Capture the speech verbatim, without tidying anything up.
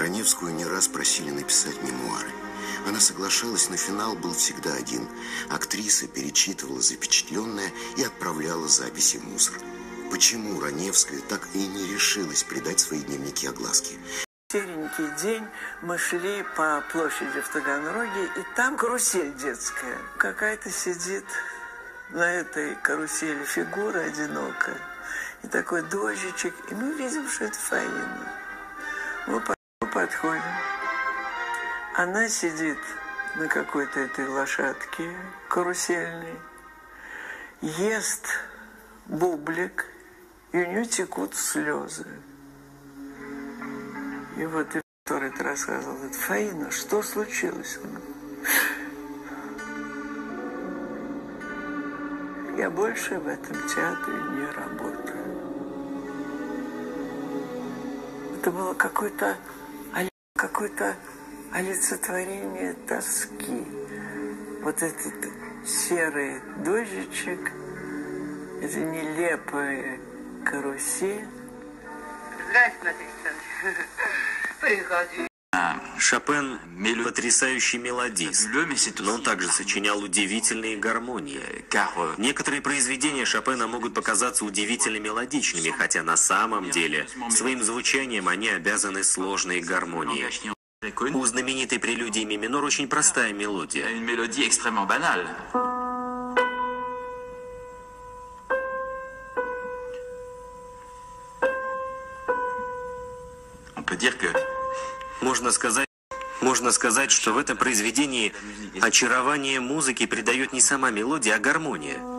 Раневскую не раз просили написать мемуары. Она соглашалась, но финал был всегда один. Актриса перечитывала запечатленное и отправляла записи в мусор. Почему Раневская так и не решилась придать свои дневники огласке? Серенький день мы шли по площади в Таганроге, и там карусель детская. Какая-то сидит на этой карусели фигура одинокая. И такой дождичек, и мы видим, что это Фаина. Мы подходим. Она сидит на какой-то этой лошадке карусельной, ест бублик, и у нее текут слезы. И вот и который это рассказывал, говорит: Фаина, что случилось? Я больше в этом театре не работаю. Это было какое-то какое-то олицетворение тоски. Вот этот серый дождичек, это нелепая карусель. Шопен – потрясающий мелодист, но он также сочинял удивительные гармонии. Некоторые произведения Шопена могут показаться удивительно мелодичными, хотя на самом деле своим звучанием они обязаны сложной гармонии. У знаменитой прелюдии ми минор очень простая мелодия. Можно сказать, можно сказать, что в этом произведении очарование музыки придает не сама мелодия, а гармония.